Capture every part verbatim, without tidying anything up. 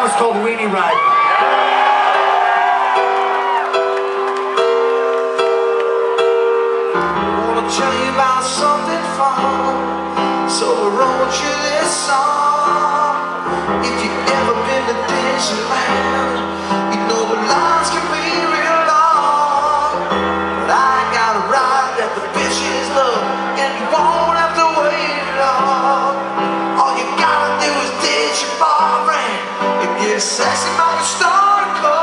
song's called Weenie Ride. Tell you about something fun, so I wrote you this song. If you've ever been to Disneyland, you know the lines can be real long. But I got a ride that the bitches love, and you won't have to wait long. All you gotta do is ditch your boyfriend and get sexy by the star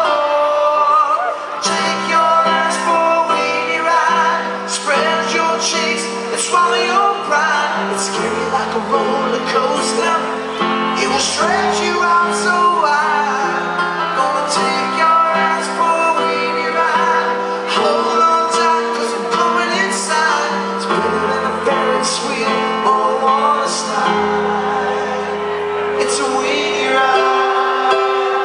club. Take your ass for a weenie ride, spread your cheeks and swallow your pride. It's scary like a roller coaster, it will stretch you out so wide. Gonna take your ass for a weenie ride. Hold on tight, cause I'm going inside. It's better than a Ferris wheel or a water slide. It's a weenie ride.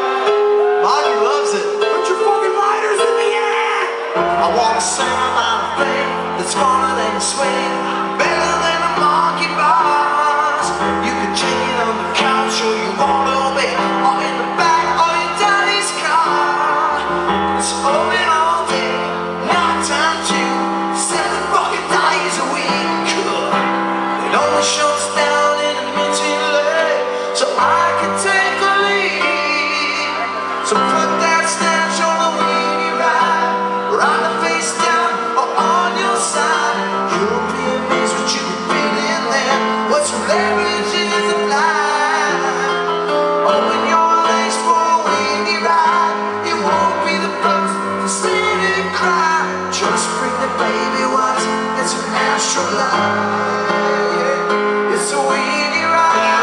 Marty loves it. Put your fucking lighters in the air. I wanna sing about a thing that's funner than a swing, better than a monkey bars. You can take it on the couch or you wanna obey, or in the back of your daddy's car. It's open all day, night time too, seven fucking days a week. It only shuts down in the midday late, so I can take a lead. So put that stench on the weenie ride, ride the face down or on your side. You'll be amazed what you can feel in there. What's leverage is a blind. Open your legs for a weenie ride. You won't be the first to see it cry. Just bring the baby wipes, it's an astronaut. Yeah, it's a weenie ride.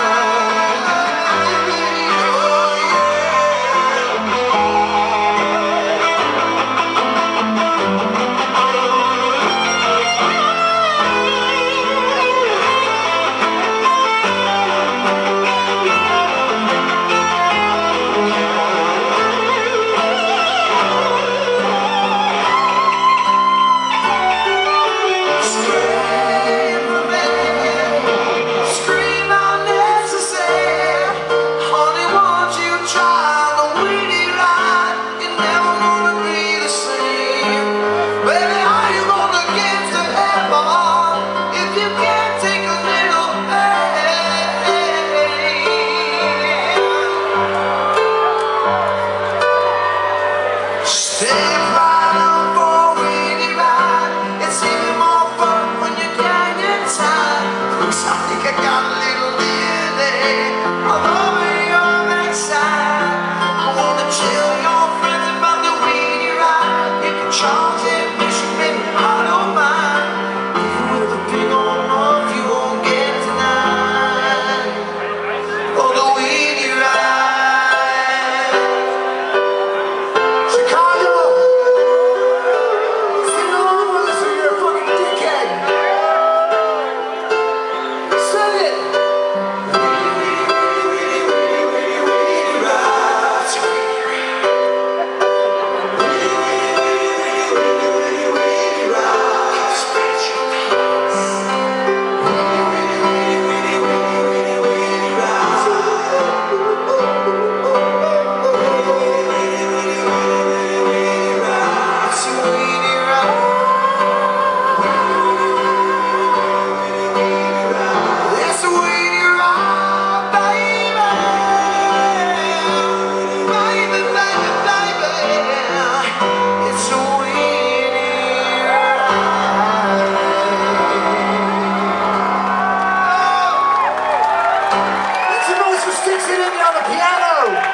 Sticks it in on the piano.